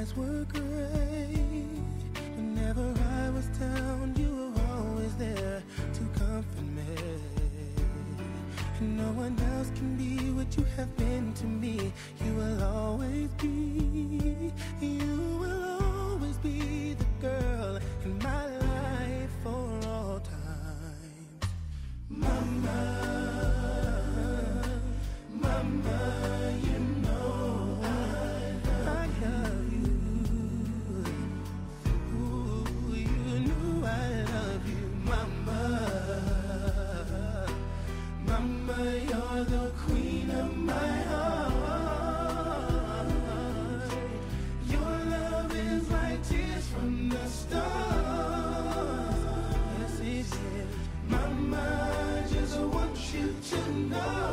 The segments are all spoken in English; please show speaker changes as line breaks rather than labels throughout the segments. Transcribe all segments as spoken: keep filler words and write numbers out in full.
nights were great. Whenever I was down, you were always there to comfort me. And no one else can be what you have been to me. You will always be, you will always be the girl in my life for all time. Mama, mama, you know I love you. Ooh, you know I love you, mama. Mama, you're the queen of my heart. Your love is like tears from the stars. Yes, it is. Mama, I just want you to know,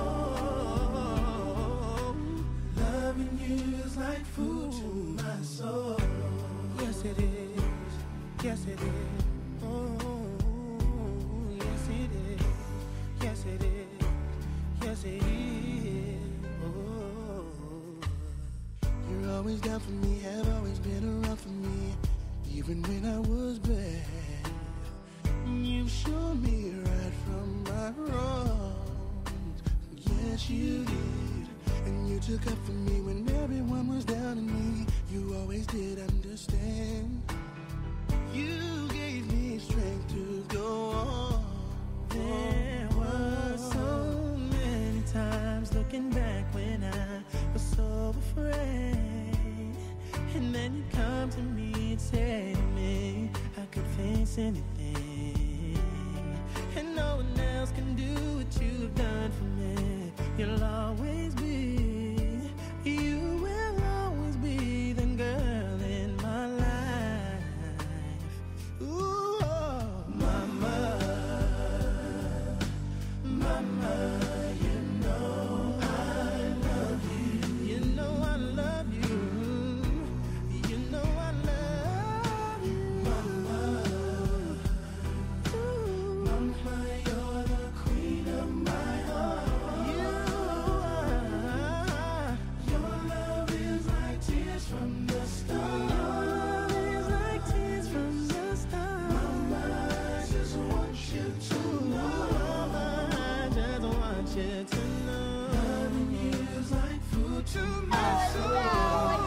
loving you is like food to my soul. Yes, it is. Yes, it is. Oh, yes, it is. Yes, it is. Yes, it is. Oh, you're always down for me, have always been around for me, even when I was bad. You've shown me right from my wrongs. Yes, you did. And you took up for me when everyone was down on me. You always did understand. You gave me strength to go on. There were so many times looking back when I was so afraid, and then you come to me and say to me I could face anything, and no one else can do what you've done for me. You'll always be, you will always be the girl in my life. Ooh, oh, mama. Mama, you know I love you. You know I love you. You know I love you. Mama, ooh. Mama, you're the queen of my heart. You are. Your love is like tears from the stars. Your love is like tears from the stars. Mama, I just want you to know. You to know, loving you is like food to my soul.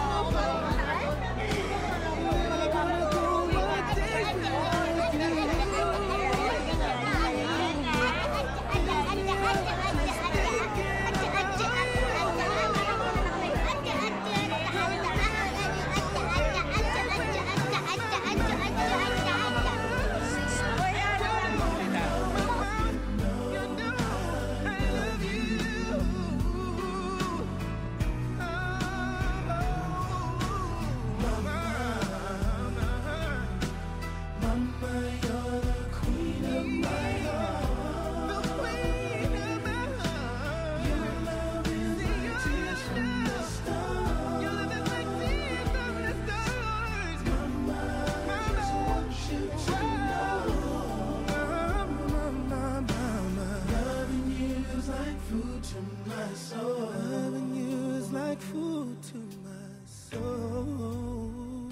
Loving you is like food to my soul.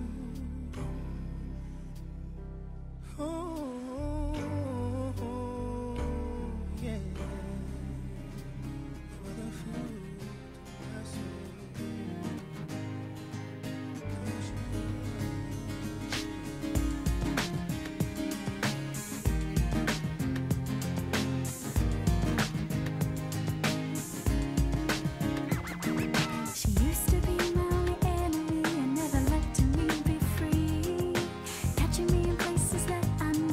Oh, yeah. For the food to my soul.
She used to be my enemy and never let me be free, catching me in places that I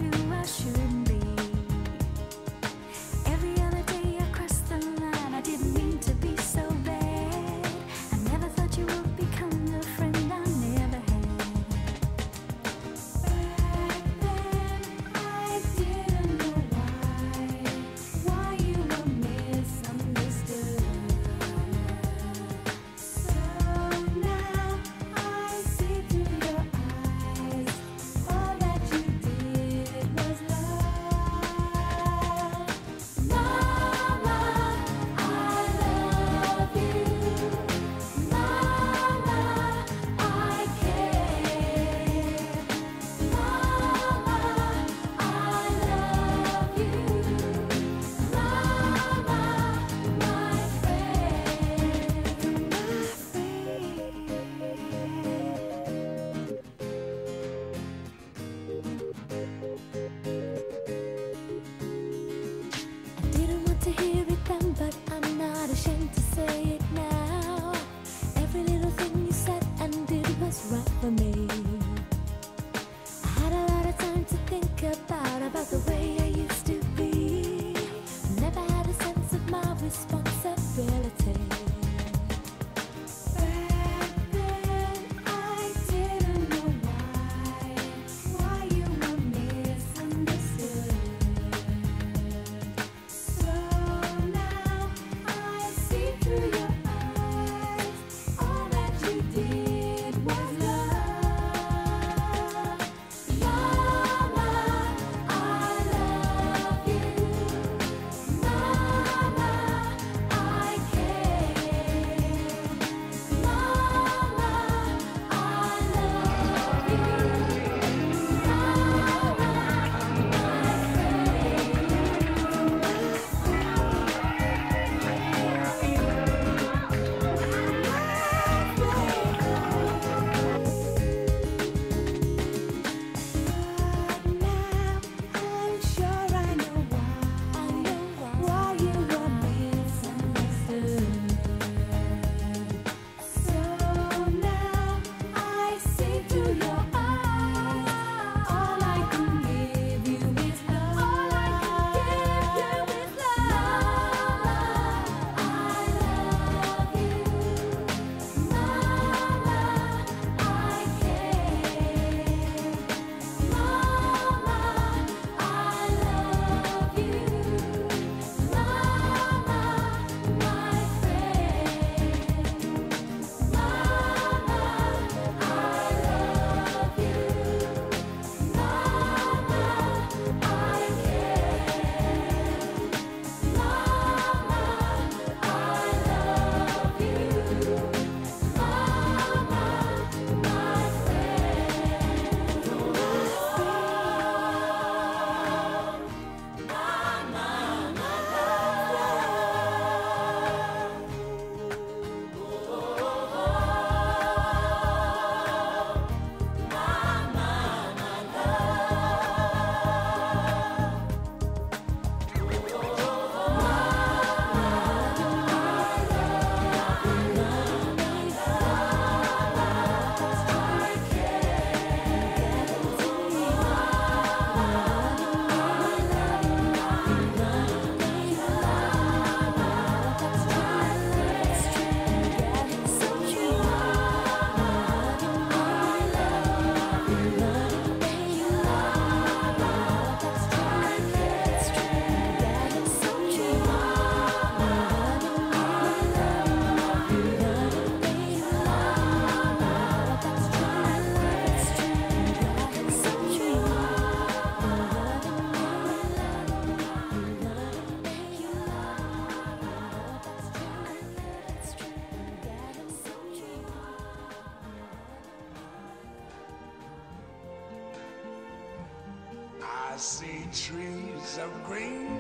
I see trees of green,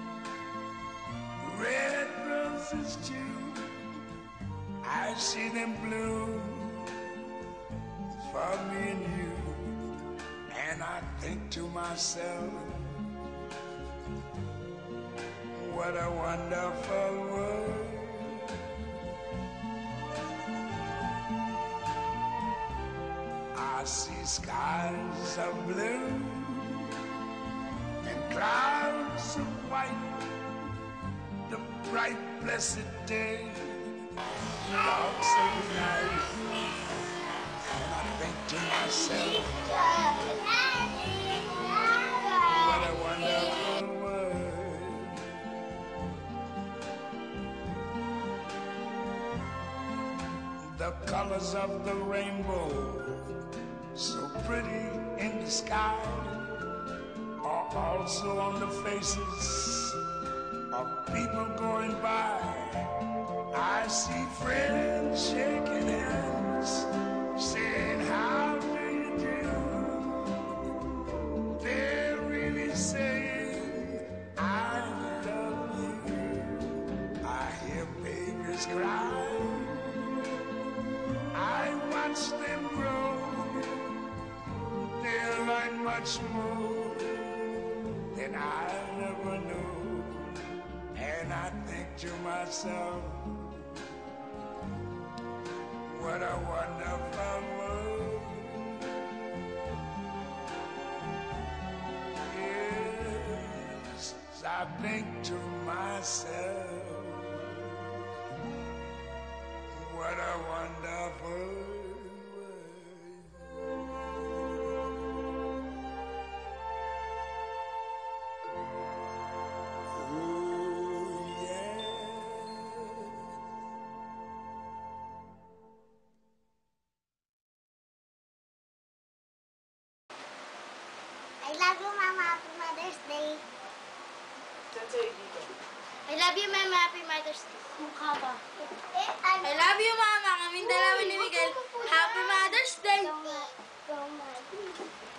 red roses too. I see them bloom for me and you. And I think to myself, what a wonderful world. I see skies of blue and clouds of white, the bright blessed day, dark sacred night. And I think to myself, what a wonderful world. The colors of the rainbow, so pretty in the sky, are also on the faces of people going by. I see friends shaking hands, saying, how do you do? They're really saying, I love you. I hear babies cry, I watch them grow. They'll learn much more than I never knew. And I think to myself, what a wonderful world. Yes, I think to myself, what a wonderful world.
I love you, Mama. Happy Mother's Day. I love you, Mama. Happy Mother's Day. Mukha ba? I love you, Mama. Kaming dalawa ni Miguel. Happy Mother's Day.